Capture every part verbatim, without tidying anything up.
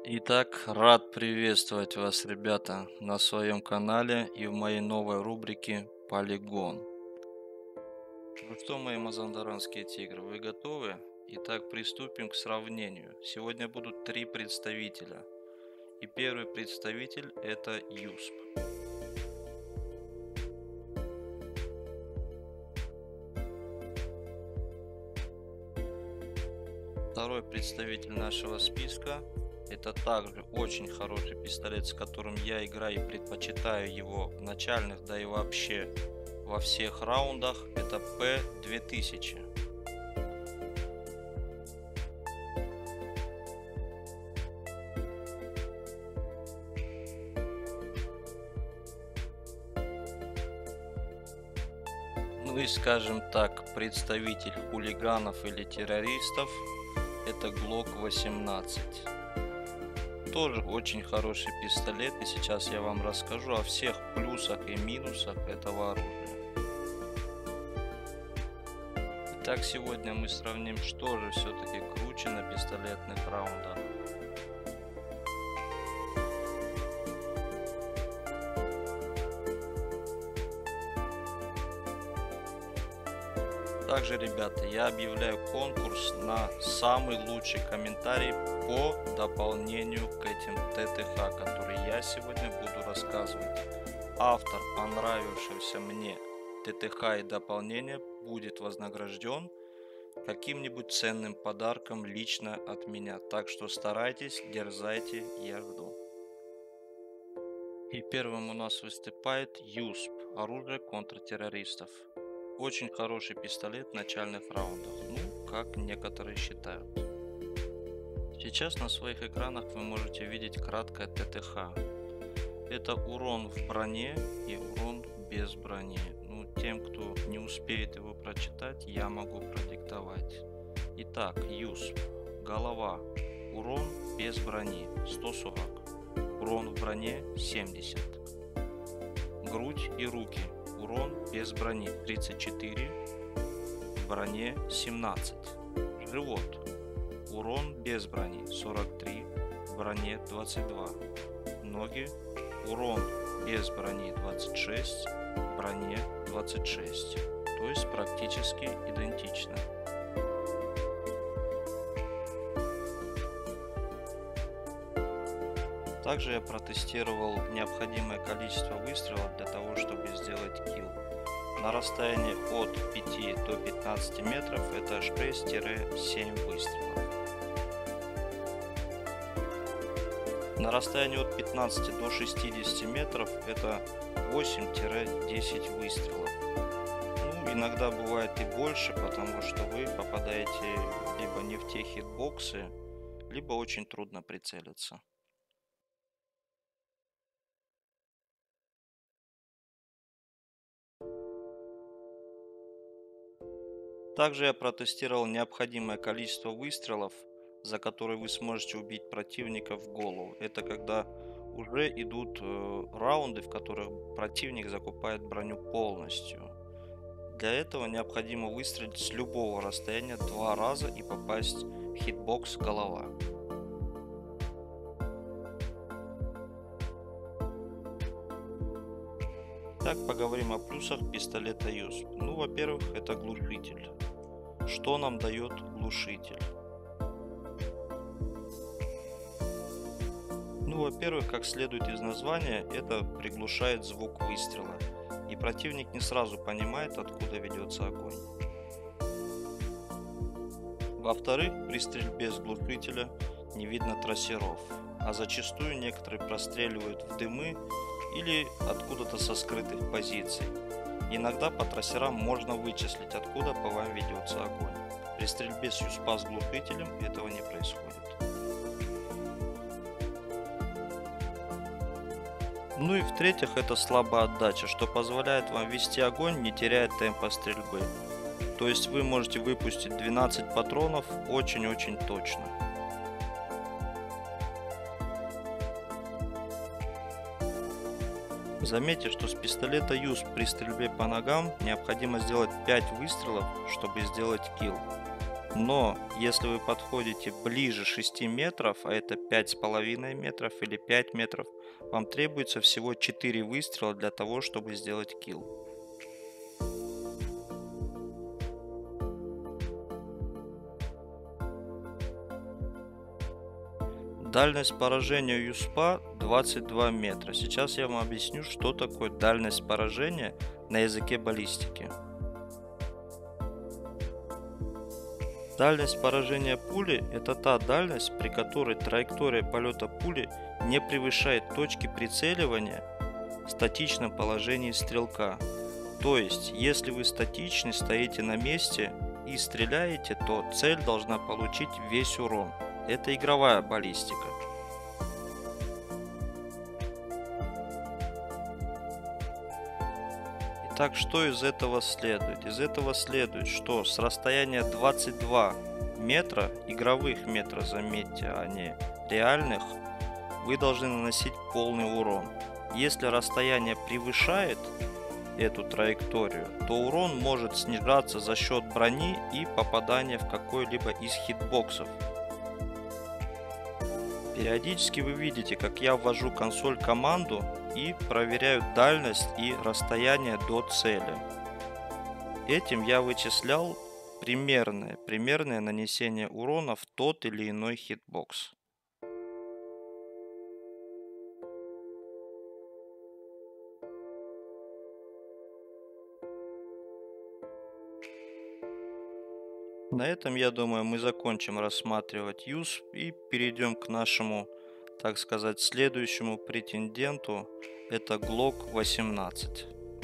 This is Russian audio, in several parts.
Итак, рад приветствовать вас, ребята, на своем канале и в моей новой рубрике «Полигон». Ну что, мои мазандаранские тигры, вы готовы? Итак, приступим к сравнению. Сегодня будут три представителя. И первый представитель – это юсп. Второй представитель нашего списка – это также очень хороший пистолет, с которым я играю и предпочитаю его в начальных, да и вообще во всех раундах. Это П две тысячи. Ну и, скажем так, представитель хулиганов или террористов – это Глок восемнадцать. Тоже очень хороший пистолет, и сейчас я вам расскажу о всех плюсах и минусах этого оружия. Итак, сегодня мы сравним, что же все-таки круче на пистолетных раундах. Также, ребята, я объявляю конкурс на самый лучший комментарий по дополнению к этим ТТХ, который я сегодня буду рассказывать. Автор понравившегося мне ТТХ и дополнения будет вознагражден каким-нибудь ценным подарком лично от меня. Так что старайтесь, дерзайте, я жду. И первым у нас выступает юсп, оружие контртеррористов. Очень хороший пистолет в начальных раундах, ну, как некоторые считают. Сейчас на своих экранах вы можете видеть краткое ТТХ. Это урон в броне и урон без брони. Ну, тем, кто не успеет его прочитать, я могу продиктовать. Итак, юсп. Голова. Урон без брони сто сорок. Урон в броне семьдесят. Грудь и руки. Урон без брони тридцать четыре, в броне семнадцать. Живот. Урон без брони сорок три, в броне двадцать два. Ноги. Урон без брони двадцать шесть, в броне двадцать шесть. То есть практически идентично. Также я протестировал необходимое количество выстрелов для того, чтобы сделать килл. На расстоянии от пяти до пятнадцати метров это шесть-семь выстрелов. На расстоянии от пятнадцати до шестидесяти метров это восемь-десять выстрелов. Ну, иногда бывает и больше, потому что вы попадаете либо не в те хитбоксы, либо очень трудно прицелиться. Также я протестировал необходимое количество выстрелов, за которые вы сможете убить противника в голову. Это когда уже идут э, раунды, в которых противник закупает броню полностью. Для этого необходимо выстрелить с любого расстояния два раза и попасть в хитбокс голова. Так, поговорим о плюсах пистолета юсп. Ну, во-первых, это глушитель. Что нам дает глушитель? Ну, во-первых, как следует из названия, это приглушает звук выстрела, и противник не сразу понимает, откуда ведется огонь. Во-вторых, при стрельбе с глушителя не видно трассеров, а зачастую некоторые простреливают в дымы или откуда-то со скрытых позиций. Иногда по трассерам можно вычислить, откуда по вам ведется огонь. При стрельбе с юспа с глушителем этого не происходит. Ну и в-третьих, это слабая отдача, что позволяет вам вести огонь, не теряя темпа стрельбы. То есть вы можете выпустить двенадцать патронов очень-очень точно. Заметьте, что с пистолета юсп при стрельбе по ногам необходимо сделать пять выстрелов, чтобы сделать килл. Но если вы подходите ближе шести метров, а это пять с половиной метров или пять метров, вам требуется всего четыре выстрела для того, чтобы сделать килл. Дальность поражения юспа двадцать два метра. Сейчас я вам объясню, что такое дальность поражения на языке баллистики. Дальность поражения пули – это та дальность, при которой траектория полета пули не превышает точки прицеливания в статичном положении стрелка. То есть, если вы статичны, стоите на месте и стреляете, то цель должна получить весь урон. Это игровая баллистика. Итак, что из этого следует? Из этого следует, что с расстояния двадцать два метра, игровых метра, заметьте, а не реальных, вы должны наносить полный урон. Если расстояние превышает эту траекторию, то урон может снижаться за счет брони и попадания в какой-либо из хитбоксов. Периодически вы видите, как я ввожу консоль команду и проверяю дальность и расстояние до цели. Этим я вычислял примерное, примерное нанесение урона в тот или иной хитбокс. На этом, я думаю, мы закончим рассматривать юсп и перейдем к нашему, так сказать, следующему претенденту. Это глок восемнадцать.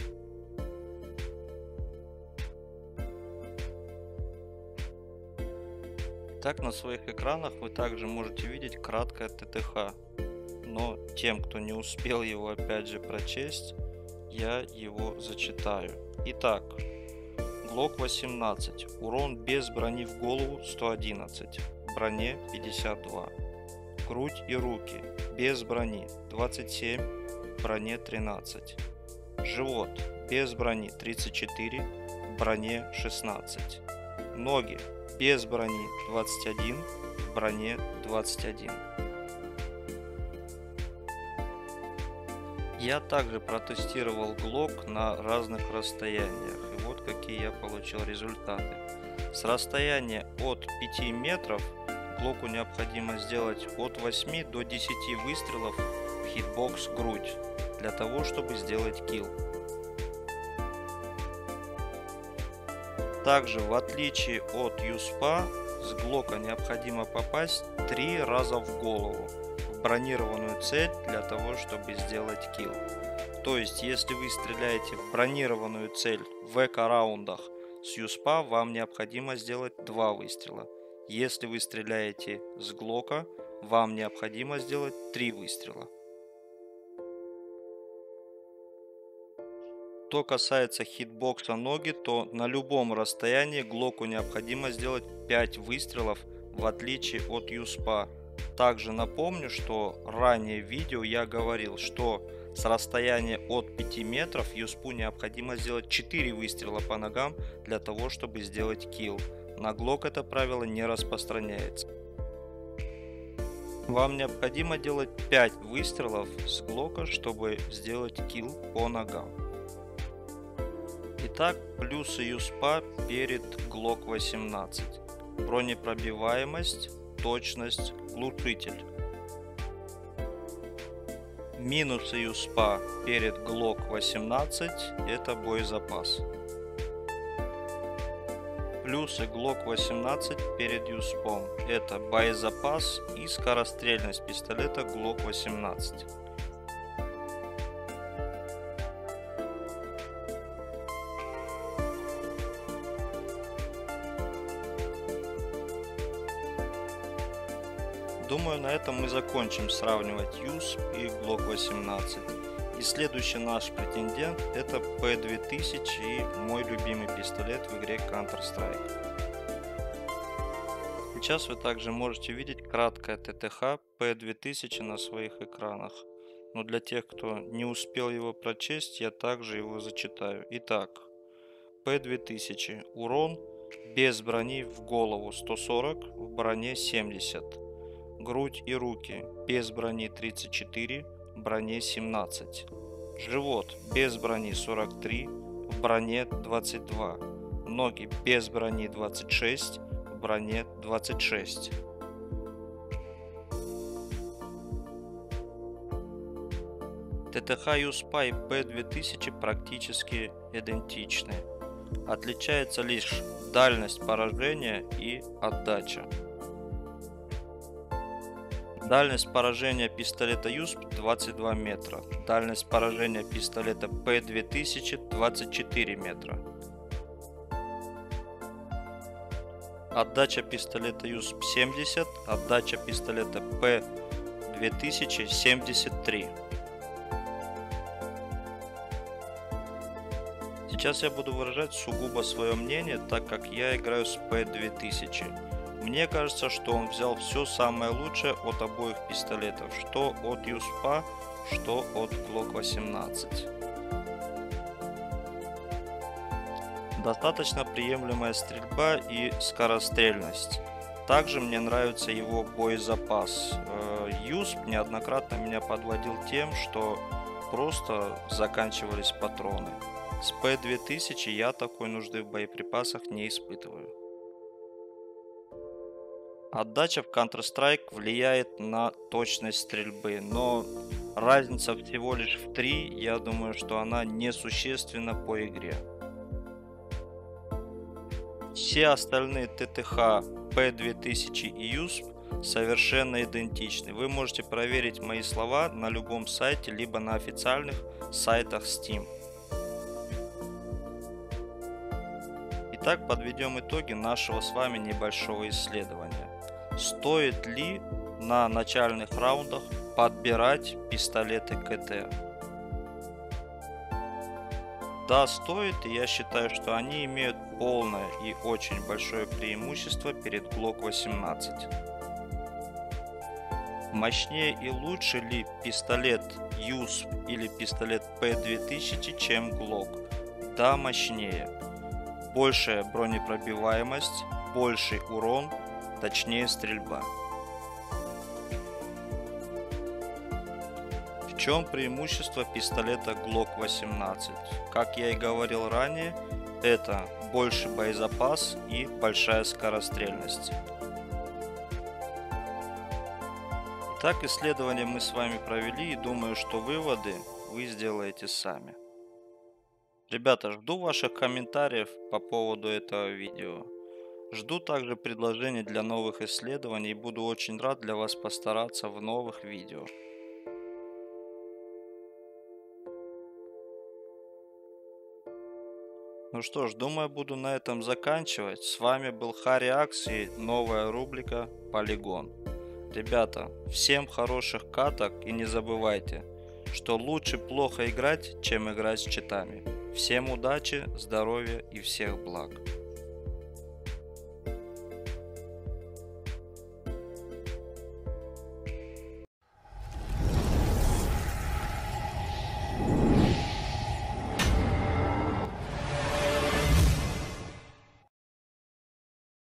Так, на своих экранах вы также можете видеть краткое ТТХ. Но тем, кто не успел его опять же прочесть, я его зачитаю. Итак. глок восемнадцать. Урон без брони в голову сто одиннадцать. В броне пятьдесят два. Грудь и руки без брони двадцать семь. В броне тринадцать. Живот без брони тридцать четыре. В броне шестнадцать. Ноги без брони двадцать один. В броне двадцать один. Я также протестировал глок на разных расстояниях. И вот какие я получил результаты. С расстояния от пяти метров глоку необходимо сделать от восьми до десяти выстрелов в хитбокс грудь для того, чтобы сделать килл. Также, в отличие от юспа, с глока необходимо попасть три раза в голову в бронированную цель для того, чтобы сделать килл. То есть, если вы стреляете в бронированную цель в эко-раундах с юспа, вам необходимо сделать два выстрела. Если вы стреляете с глока, вам необходимо сделать три выстрела. Что касается хитбокса ноги, то на любом расстоянии глоку необходимо сделать пять выстрелов, в отличие от юспа. Также напомню, что ранее в видео я говорил, что с расстояния от пяти метров юспу необходимо сделать четыре выстрела по ногам для того, чтобы сделать килл. На глок это правило не распространяется. Вам необходимо делать пять выстрелов с глока, чтобы сделать килл по ногам. Итак, плюсы юспа перед глок восемнадцать. Бронепробиваемость, точность, глушитель. Минусы юспа перед глок восемнадцать – это боезапас. Плюсы глок восемнадцать перед юспом – это боезапас и скорострельность пистолета глок восемнадцать. Думаю, на этом мы закончим сравнивать юсп и глок восемнадцать. И следующий наш претендент – это пэ две тысячи и мой любимый пистолет в игре Counter-Strike. Сейчас вы также можете видеть краткое ТТХ пэ две тысячи на своих экранах. Но для тех, кто не успел его прочесть, я также его зачитаю. Итак, пэ две тысячи. Урон без брони в голову сто сорок, в броне семьдесят. Грудь и руки без брони тридцать четыре, в броне семнадцать. Живот без брони сорок три, в броне двадцать два. Ноги без брони двадцать шесть, в броне двадцать шесть. ТТХ Юспа и П две тысячи практически идентичны. Отличается лишь дальность поражения и отдача. Дальность поражения пистолета Юсп двадцать два метра. Дальность поражения пистолета П две тысячи двадцать четыре метра. Отдача пистолета Юсп семьдесят, отдача пистолета П две тысячи семьдесят три. Сейчас я буду выражать сугубо свое мнение, так как я играю с П две тысячи. Мне кажется, что он взял все самое лучшее от обоих пистолетов, что от Юспа, что от Глок восемнадцать. Достаточно приемлемая стрельба и скорострельность. Также мне нравится его боезапас. Юсп неоднократно меня подводил тем, что просто заканчивались патроны. С П две тысячи я такой нужды в боеприпасах не испытываю. Отдача в Counter-Strike влияет на точность стрельбы, но разница всего лишь в три, я думаю, что она несущественна по игре. Все остальные ТТХ, П две тысячи и Юсп совершенно идентичны. Вы можете проверить мои слова на любом сайте, либо на официальных сайтах Steam. Итак, подведем итоги нашего с вами небольшого исследования. Стоит ли на начальных раундах подбирать пистолеты КТ? Да, стоит, и я считаю, что они имеют полное и очень большое преимущество перед Глок восемнадцать. Мощнее и лучше ли пистолет Юсп или пистолет П две тысячи, чем Глок? Да, мощнее. Большая бронепробиваемость, больший урон, точнее стрельба. В чем преимущество пистолета Глок восемнадцать? Как я и говорил ранее, это больше боезапас и большая скорострельность. Итак, исследование мы с вами провели, и думаю, что выводы вы сделаете сами. Ребята, жду ваших комментариев по поводу этого видео. Жду также предложений для новых исследований и буду очень рад для вас постараться в новых видео. Ну что ж, думаю, буду на этом заканчивать. С вами был Хариакс и новая рубрика Полигон. Ребята, всем хороших каток и не забывайте, что лучше плохо играть, чем играть с читами. Всем удачи, здоровья и всех благ.